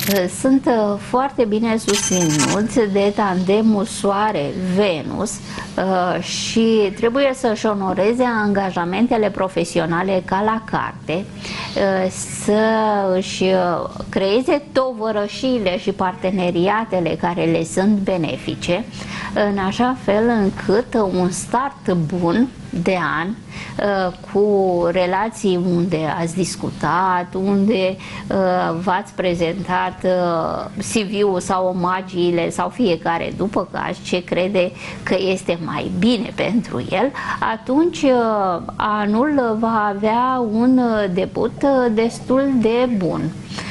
Sunt foarte bine susținuți de tandemul Soare-Venus și trebuie să-și onoreze angajamentele profesionale ca la carte, să își creeze tovărășiile și parteneriatele care le sunt benefice, în așa fel încât un start bun de an, cu relații unde ați discutat, unde v-ați prezentat CV-ul sau omagiile sau fiecare după caz ce crede că este mai bine pentru el, atunci anul va avea un debut destul de bun.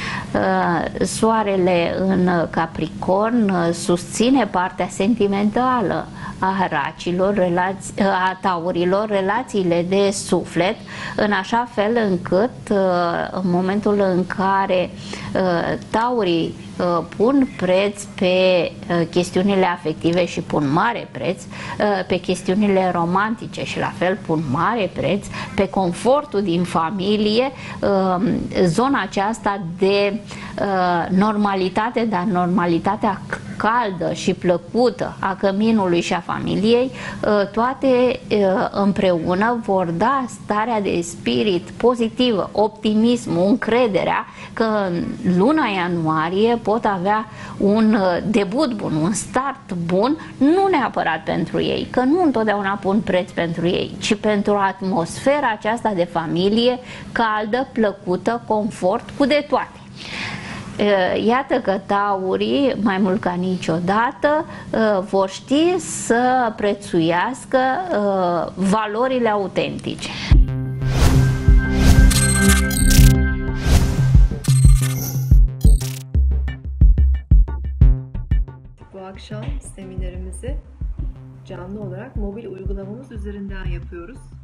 Soarele în Capricorn susține partea sentimentală a racilor, a taurilor, relațiile de suflet, în așa fel încât în momentul în care taurii pun preț pe chestiunile afective și pun mare preț pe chestiunile romantice și la fel pun mare preț pe confortul din familie, zona aceasta de normalitate, dar normalitatea caldă și plăcută a căminului și a familiei, toate împreună vor da starea de spirit pozitivă, optimismul, încrederea că în luna ianuarie pot avea un debut bun, un start bun, nu neapărat pentru ei, că nu întotdeauna pun preț pentru ei, ci pentru atmosfera aceasta de familie caldă, plăcută, confort, cu de toate. Iată că taurii, mai mult ca niciodată, vor ști să prețuiască valorile autentice. Bu akşam seminerimizi canlı olarak mobil uygulamamız üzerinden yapıyoruz.